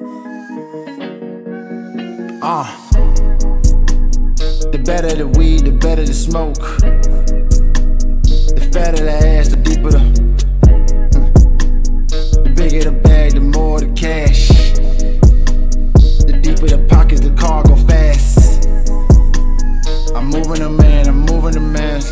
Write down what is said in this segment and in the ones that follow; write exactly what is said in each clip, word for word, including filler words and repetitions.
Uh, the better the weed, the better the smoke. The fatter the ass, the deeper the The bigger the bag, the more the cash. The deeper the pockets, the car go fast. I'm moving the man, I'm moving the mass.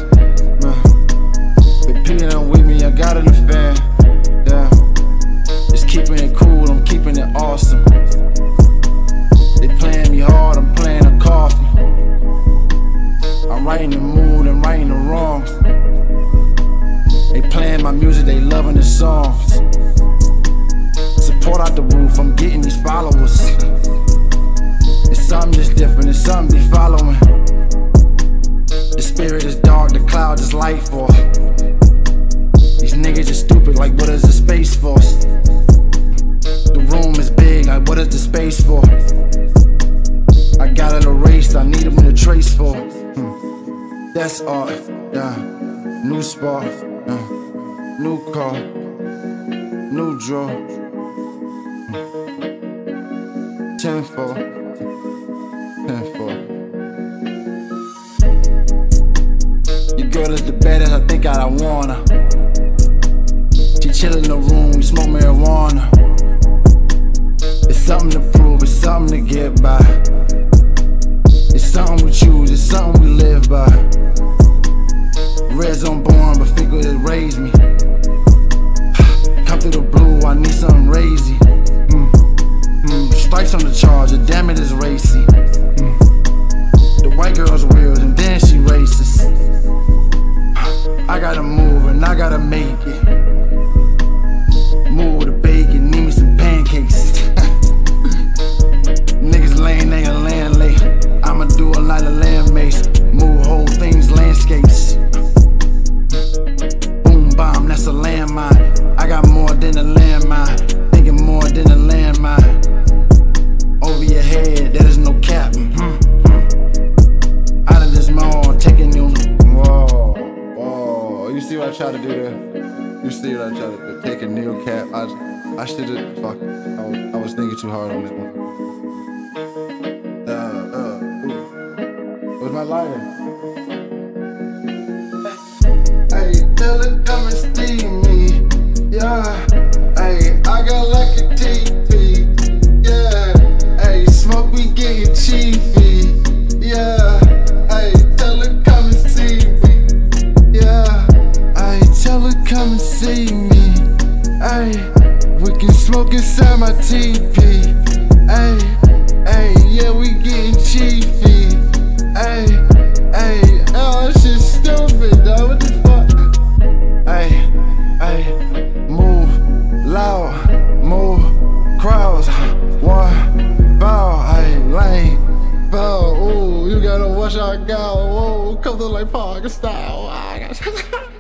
Been peeling on with me, I got it in the fan. Yeah, just keeping it cool, I'm keeping it awesome. They playing me hard, I'm playing a coffee. I'm writing the mood and writing the wrongs. They playing my music, they loving the songs. Support out the roof, I'm getting these followers. It's something just different, it's something be following. The spirit is dark, the cloud is light for. These niggas just stupid, like what is the Space Force? The room is big, like what is the space for? I got it erased, I need them to trace for. hmm. That's art, yeah. New spark, yeah. New car, new draw. Ten four, ten four. Your girl is the baddest, I think I want her. She chill in the room, we smoke marijuana. It's something to prove, it's something to get by. It's something we choose, it's something we live by. Red zone born, but Fickle that raised me. Come through the blue, I need something razy. mm. Mm. Stripes on the charger, damn it is racy. mm. The white girl's weird and then she racist. I gotta move and I gotta make it. Move the bacon, need me some pancakes. Niggas laying they a land late. I'ma do a lot of land mace. Move whole things, landscapes. Boom bomb, that's a landmine. I got more than a landmine. Thinking more than a landmine. Over your head, there is no cap. mm-hmm. Out of this mall, taking you. Whoa, whoa. You see what I try to do there? You see what I try to do? Take a new cap. I, I should've. Fuck. I was, I was thinking too hard on this one. Uh, uh, ooh. Where's my lighter? Hey, tell her come and see me. Yeah. Hey, I got like a T P. Yeah. Hey, smoke, we getting cheapy. Yeah. Hey, tell her come and see me. Yeah. Hey, tell her come and see me. Hey, we can smoke inside my T P. Hey, hey, yeah, we getting cheapy. Hey, hey, oh, that shit stupid, dog. What the fuck? Hey, hey, move loud, move crowds. One bow, hey, lane, bow. Ooh, you gotta watch out, go. Whoa, come to like Parker style.